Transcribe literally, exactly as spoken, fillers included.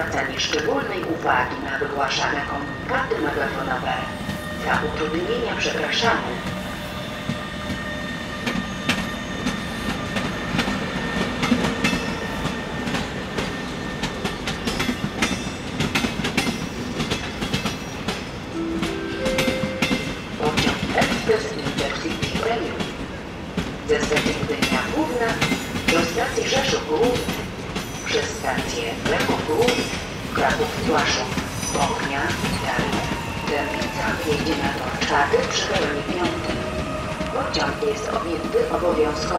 zwracanie szczególnej uwagi na wygłaszane komunikaty megafonowe. Za utrudnienia przepraszamy. Pociąg Express Intercity Premium ze stacji Gdynia Główna do stacji Rzeszów Główny przez stację Kraków Główny, Kraków Głaszów, Bochnia, Darnia, Dębica jedzie na tor czwarty przy peronie piątym. Pociąg jest objęty obowiązkowo